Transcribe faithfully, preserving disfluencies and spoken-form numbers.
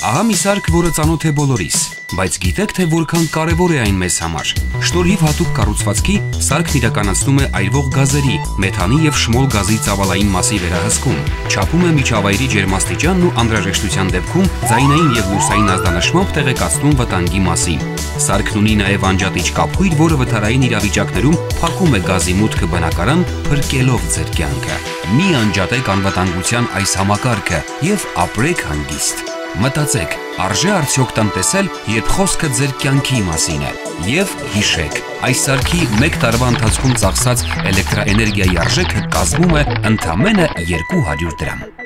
Ահա մի սարք, որը ծանոթ է բոլորիս, բայց գիտեք թե որքան կարևոր է այն մեզ համար։ Շնորհիվ հատուկ կառուցվածքի սարքն իրականացնում է այրվող գազերի, մեթանի եւ շմոլ գազի ծավալային մասի վերահսկում, չափում է միջավայրի ջերմաստիճանն ու անհրաժեշտության դեպքում ձայնային եւ լուսային ազդանշմամբ տեղեկացնում վտանգի մասին։ Սարքն ունի նաեւ անջատիչ կապույտ, որը վթարային իրավիճակներում փակում է գազի մուտքը բնակարան, փրկելով ձեր կյանքը։ Մի անջատեք անվտանգության այս համակարգը եւ ապրեք հանգիստ։ Մտածեք, արժե արդյոք տնտեսել, երբ խոսքը ձեր կյանքի մասին է։ Եվ հիշեք, այս սարքի մեկ տարվա ընթացքում ծախսած էլեկտրաէներգիայի արժեքը կազմում է ընդամենը երկու հարյուր դրամ։